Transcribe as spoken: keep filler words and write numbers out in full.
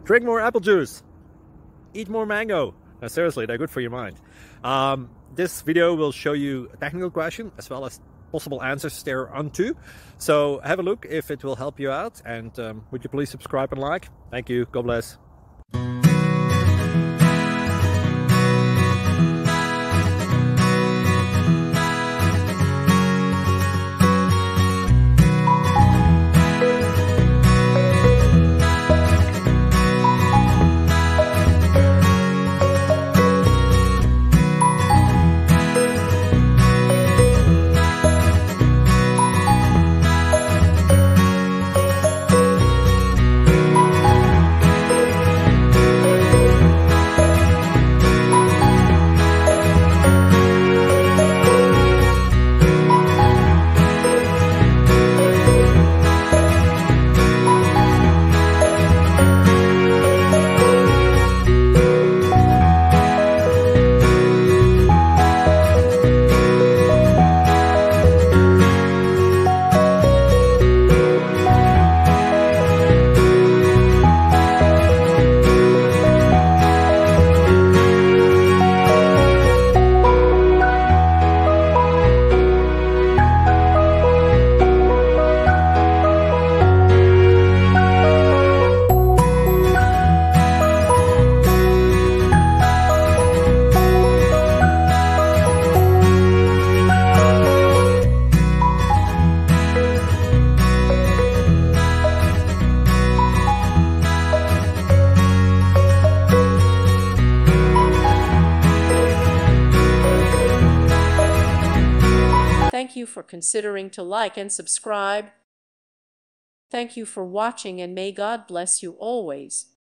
Drink more apple juice. Eat more mango. No, seriously, they're good for your mind. Um, this video will show you a technical question as well as possible answers thereunto. So have a look if it will help you out, and um, would you please subscribe and like? Thank you. God bless. Thank you for considering to like and subscribe. Thank you for watching, and may God bless you always.